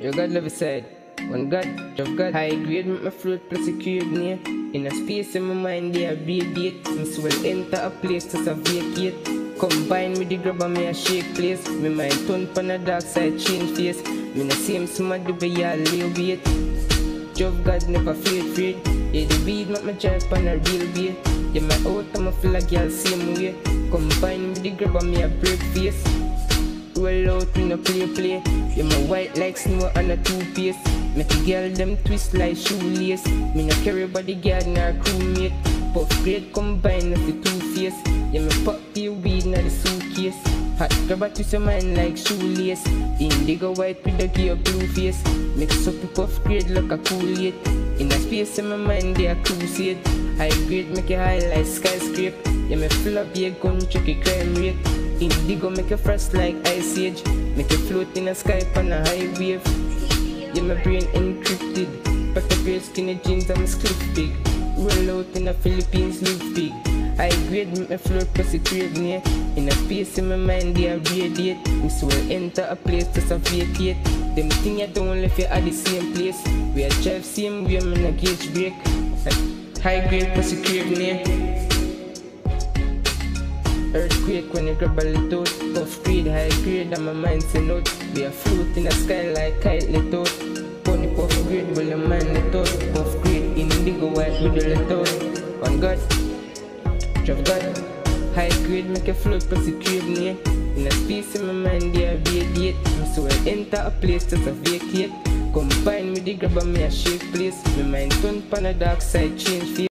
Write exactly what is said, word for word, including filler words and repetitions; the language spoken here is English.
You God love side. One God, of God, high grade, make my float plus a crib near. In a space in my mind, they are radiate. Since we'll enter a place to vacate. Combine with the grabber, me a shake place. Me mind turn pan a dark side, change face. Me the same somebody be y'all lay wait. Jove God never feel afraid. Yeah, the weed make me drive pan a real way. Yeah, my out and my feel like y'all same way. Combine with the grabber, me a break face. Roll out in a play play. Yeah, my white like snow and a two-piece. Make the girl them twist like shoelace. Me no carry body guard nor crewmate. Puff grade combine with the two-face. Yeah, me pop the weed in the suitcase. Hot grab a twist your mind like shoelace. Indigo white with the gear blue face. Mix up the puff grade like a Kool-Aid. In a space in my mind they a crusade. High grade make it high like skyscraper. Yeah, me fill up your gun check your crime rate. Indigo make you frost like ice age. Make you float in a sky on a high wave. Yeah, my brain encrypted. Pack up your skinny jeans and my clip big. Roll out in the Philippines, live big. High grade make me float plus a crave near. In a space in my mind they are radiate. Me so will enter a place to vacate. Them thing you don't left you at the same place. We a drive same way, me no gauge break. High grade plus a crave near. Earthquake when you grab a little. Puff grade, high grade and my mind say note. We are float in the sky like kite let out. Pony puff grade will your mind let out. Puff grade, indigo white with the let out. On God, Jove God. High grade make you float plus the crib near. In a space in my mind they are radiate. So I enter a place to vacate. Combine with the grabber me a shake place. My mind turn pan a dark side change face.